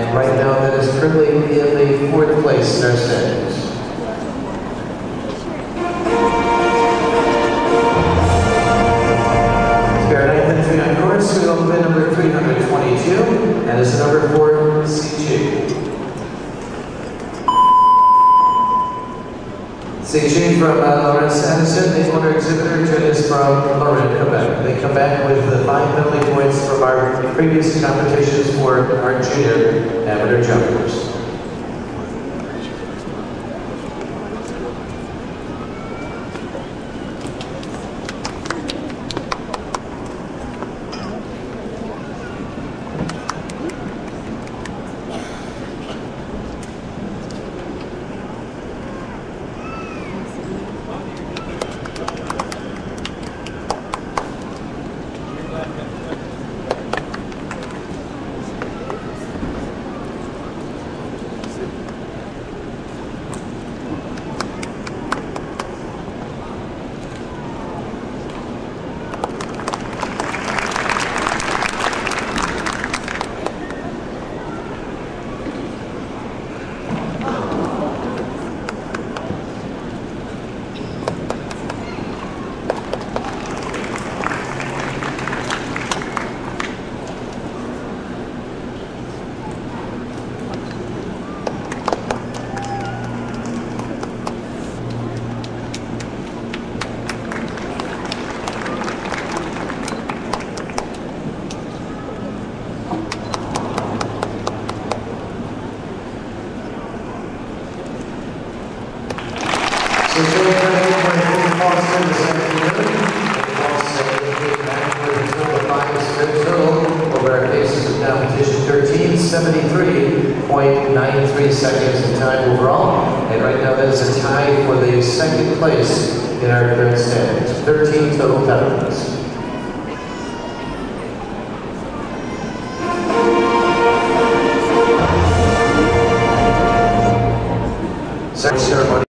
And right now that is currently in the 4th place in our standings. On course, we will win number 322, and it's number 4, CG. CG from Laurence Addison, the owner exhibitor, joined us from Lorraine, Quebec. They come back with the 5 penalty points from our previous competitions for our junior amateur jumpers. So Joe Craig for Boston this afternoon. Boston came back with a total of 5 straight total over our basis of competition 13:73.93 seconds in time overall. And right now that is a tie for the 2nd place in our current standings. 13 total penalties. Ceremony.